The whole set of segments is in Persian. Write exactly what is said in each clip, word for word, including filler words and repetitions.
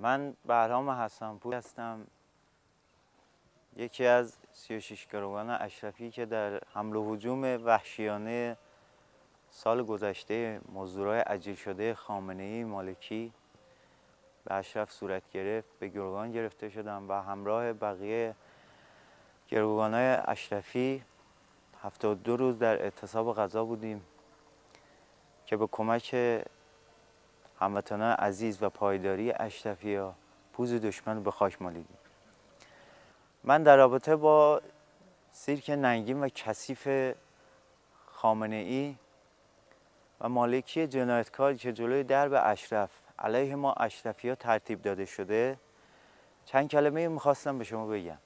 من بهرام حسن‌پور هستم، یکی از سی و شش گروگان اشرفی که در حمل و هجوم وحشیانه سال گذشته مزدورای اجیر شده خامنه‌ای مالکی به اشرف صورت گرفت. به گروگان گرفته شدم و همراه بقیه گروگان‌های اشرفی هفتاد و دو روز در اعتصاب غذا بودیم که به کمک هموطنان عزیز و پایداری اشرفی‌ها پوز دشمن به خاک مالیدیم. من در رابطه با سیرک ننگین و کثیف خامنه‌ای و مالکی جنایتکار که جلوی درب اشرف علیه ما اشرفی‌ها ترتیب داده شده چند کلمه میخواستم به شما بگم.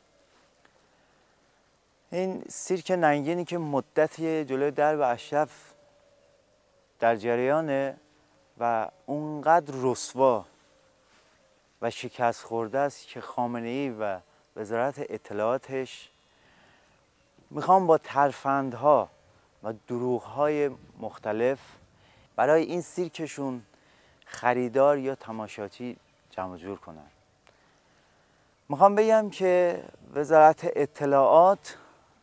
این سیرک ننگینی که مدتی جلوی درب اشرف در جریانه و اونقدر رسوا و شکست خورده است که خامنه‌ای و وزارت اطلاعاتش میخوان با ترفندها و دروغهای مختلف برای این سیرکشون خریدار یا تماشاچی جمع جور کنن. میخوام بگم که وزارت اطلاعات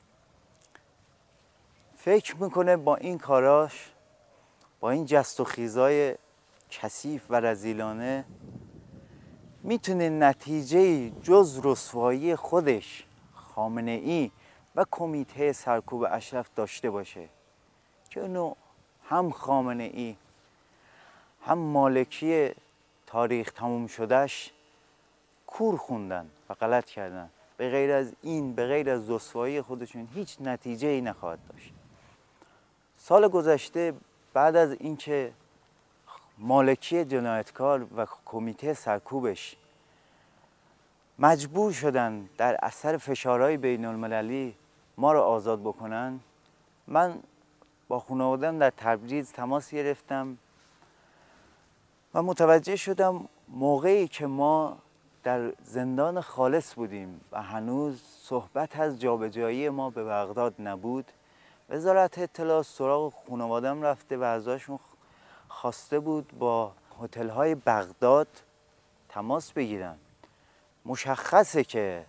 فکر میکنه با این کاراش، با این جست و خیزای کثیف و رذیلانه میتونه نتیجه جز رسوایی خودش خامنه‌ای و کمیته سرکوب اشرف داشته باشه که اونو هم خامنه‌ای هم مالکی تاریخ تموم شدهش کور خوندن و غلط کردن. به غیر از این، به غیر از رسوایی خودشون هیچ نتیجه ای نخواهد داشت. سال گذشته بعد از اینکه مالکی جنایتکار و کمیته سرکوبش مجبور شدن در اثر فشارهای بین المللی ما رو آزاد بکنن، من با خانواده‌ام در تبریز تماس گرفتم و متوجه شدم موقعی که ما در زندان خالص بودیم و هنوز صحبت از جابجایی ما به بغداد نبود، وزارت اطلاعات سراغ خانواده‌ام رفته و ازشون خواسته بود با هتل‌های بغداد تماس بگیرن. مشخصه که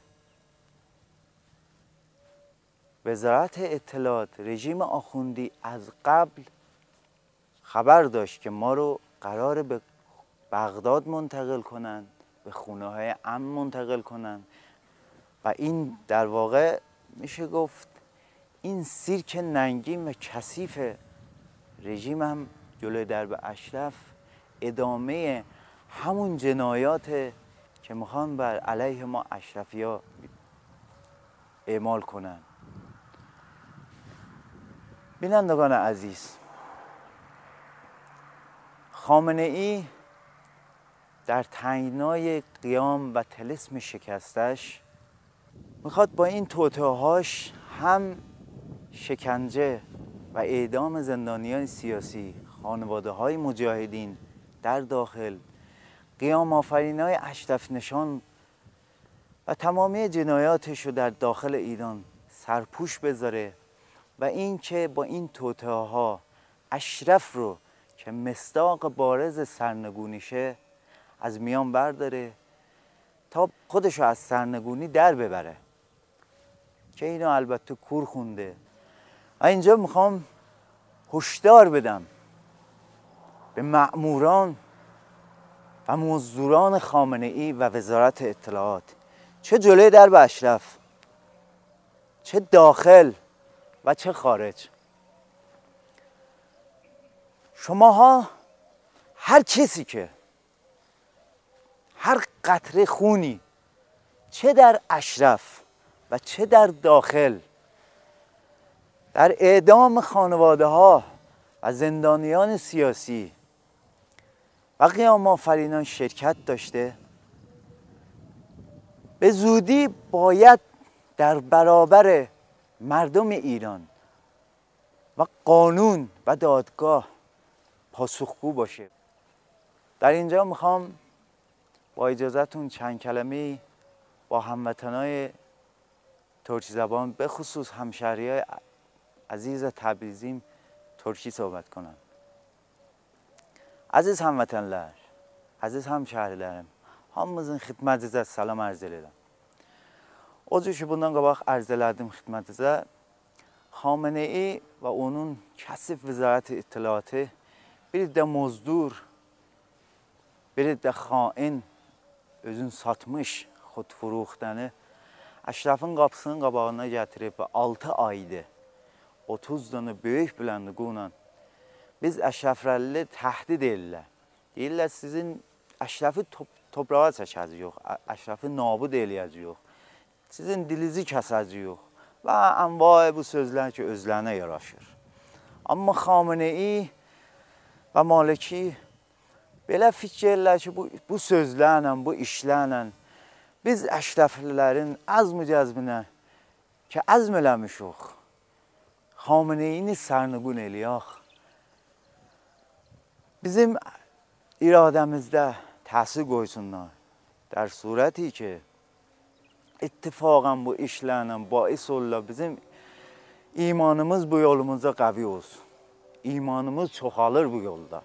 وزارت اطلاعات رژیم آخوندی از قبل خبر داشت که ما رو قراره به بغداد منتقل کنن، به خونه‌های امن منتقل کنن و این در واقع میشه گفت این سیرک ننگین و کثیف رژیم هم جلوی درب اشرف ادامه همون جنایات که میخوان بر علیه ما اشرفی‌ها اعمال کنن. بینندگان عزیز، خامنه‌ای در تنگنای قیام و طلسم شکستش میخواد با این توطئه‌هاش هم شکنجه و اعدام زندانیان سیاسی، خانواده‌های مجاهدین در داخل، قیام آفرینای اشرف نشان و تمامی جنایاتش رو در داخل ایران سرپوش بذاره و این که با این توطئه‌ها اشرف رو که مصداق بارز سرنگونیشه از میان برداره تا خودش رو از سرنگونی در ببره که اینو البته کور خونده. و اینجا میخوام هشدار بدم به مأموران و مزدوران خامنه‌ای و وزارت اطلاعات، چه جلوی درب اشرف، چه داخل و چه خارج. شماها هر کسی که هر قطره خونی چه در اشرف و چه در داخل در اعدام خانواده ها و زندانیان سیاسی و قیام آفرینان شرکت داشته، به زودی باید در برابر مردم ایران و قانون و دادگاه پاسخگو باشه. در اینجا میخوام با اجازهتون چند کلمه با هموطنای ترکی زبان به خصوص همشهریای عزیز تبریزیم ترکی صحبت کنم. Aziz hamvatanlar, aziz hamşehrilerim, Hamımızın xidmətinizə salam arz edirəm. O cür ki, bundan qabaq arz elədim xidmətinizə, Xamenei və onun kəsif vəzarət ittiliatı bir də mozdur, bir də xain, özün satmış xudfuruxtəni Əşrəfin qapısının qabağına gətirib altı aydır, otuz dənə böyük biləndiquyla biz Əşrəfrəlli təhdid edirlər. Deyirlər, sizin Əşrəfi top, toprağa çəkəcək yox, Əşrəfi nabud eləyəcək yox, sizin dilizi kəsəcək yox və ənvai bu sözlər ki, özlərinə yaraşır. Amma Xamenei və Maliki belə fikirlər ki, bu, bu sözlərlə, bu işlərlə biz Əşrəflilərin əzm-i cəzminə ki, əzm eləmişik, Xameneini sərnüqun eləyək. Bizim iradəmizdə təsir qoysunlar. Dər surəti ki, ittifaqən bu işlərlə bais olurlar, bizim imanımız bu yolumuzda qavi olsun. İmanımız çoxalır bu yolda.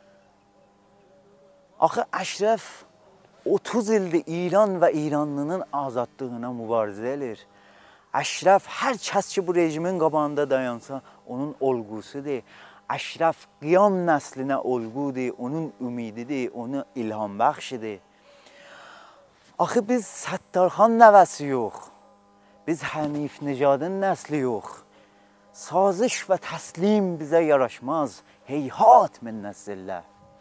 Axı Əşrəf otuz ildir İran və İranlının azadlığına mübarizə edir. Əşrəf hər kəs ki, bu rejimin qabağında dayansa, onun olğusudur. Əşrəf qiyam nəslinə olğudur, onun ümididir, onu ilham bəxşidir. Axı biz Səttarxan nəvəsi yox, biz Hənif Nicadın nəsli yox. Saziş və təslim bizə yaraşmaz, heyhat min nəsillə.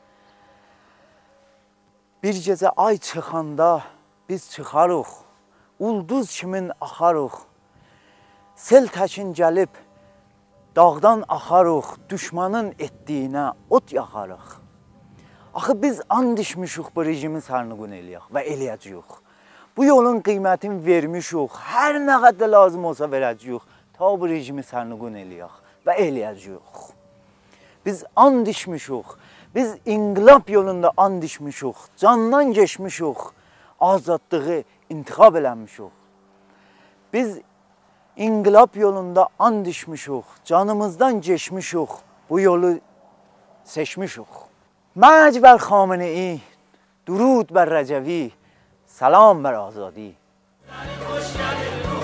Bir gecə ay çıxanda biz çıxarıq, ulduz kimin axarıq. Sel təkin gəlib, dağdan axarıq, düşmanın etdiyinə ot yaxarıq. Axı biz and içmişik bu rejimi sərnüqun eləyək və eləyəcəyik. Bu yolun qiymətini vermişik, hər nə qədər lazım olsa verəcəyik, ta bu rejimi sərnüqun eləyək və eləyəcəyik. Biz and içmişik, biz inqilab yolunda and içmişik, candan geçmişik, azadlığı intiqab eləmişik. Biz İnqilab yolunda and içmişik, canımızdan geçmişik, bu yolu seçmişik. Mərc bər Xamenei, durud bər Rəcəvi, salam bər Azadi.